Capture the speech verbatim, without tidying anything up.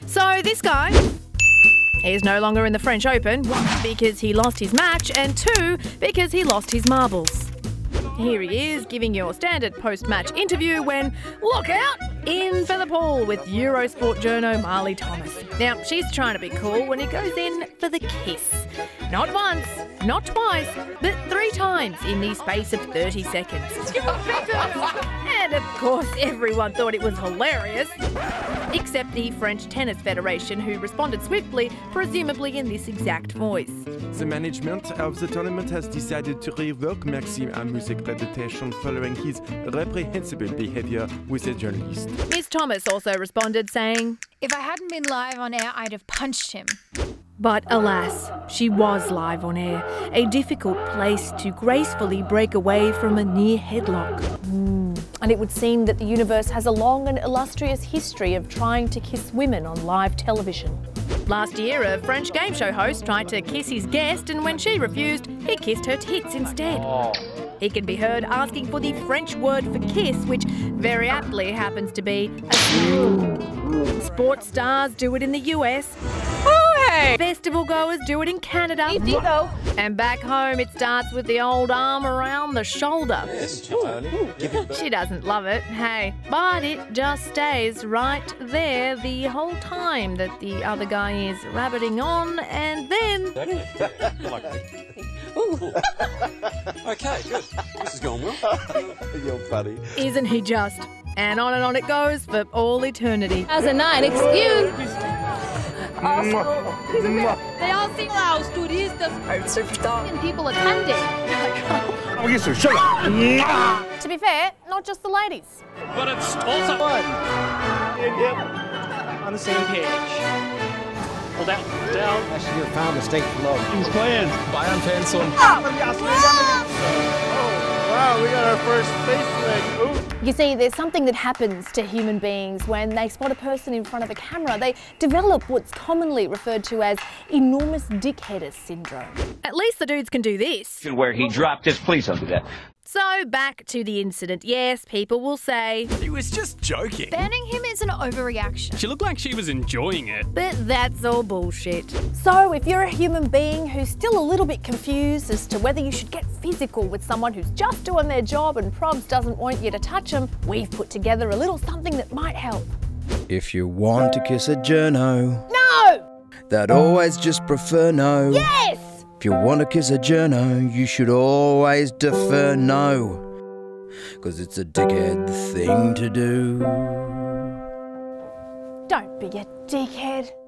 So this guy is no longer in the French Open, one, because he lost his match, and two, because he lost his marbles. Here he is, giving your standard post-match interview when, look out, in for the pool with Eurosport journo Marley Thomas. Now, she's trying to be cool when he goes in for the kiss. Not once, not twice, but three times in the space of thirty seconds. And of course, everyone thought it was hilarious, except the French Tennis Federation, who responded swiftly, presumably in this exact voice. The management of the tournament has decided to revoke Maxime Hamou's accreditation following his reprehensible behaviour with a journalist. Miss Thomas also responded saying, "If I hadn't been live on air, I'd have punched him." But alas, she was live on air, a difficult place to gracefully break away from a near headlock. Mm. And it would seem that the universe has a long and illustrious history of trying to kiss women on live television. Last year, a French game show host tried to kiss his guest, and when she refused, he kissed her tits instead. He can be heard asking for the French word for kiss, which very aptly happens to be a smack. Sports stars do it in the U S. Festival goers do it in Canada. And back home it starts with the old arm around the shoulder. She doesn't love it, hey, but it just stays right there the whole time that the other guy is rabbiting on, and then... Okay, good. This is going well. You're funny. Isn't he just? And on and on it goes for all eternity. As a nine, excuse. They all seem loud, turistas. And people attending. To be fair, not just the ladies. But it's also fun. On the same page. Hold down, down. Actually, you found a mistake below. Who's playing? Bayern-Fans on. Wow, we got our first face leg. Ooh. You see, there's something that happens to human beings when they spot a person in front of a camera. They develop what's commonly referred to as enormous dickheader syndrome. At least the dudes can do this. Where he dropped his, please don't do that. So back to the incident. Yes, people will say, He was just joking. Banning him is an overreaction. She looked like she was enjoying it. but that's all bullshit. So if you're a human being who's still a little bit confused as to whether you should get physical with someone who's just doing their job and probs doesn't want you to touch them, we've put together a little something that might help. If you want to kiss a journo, No! that always just prefer no. Yes! If you want to kiss a journo, you should always defer no. Cause it's a dickhead thing to do. Don't be a dickhead.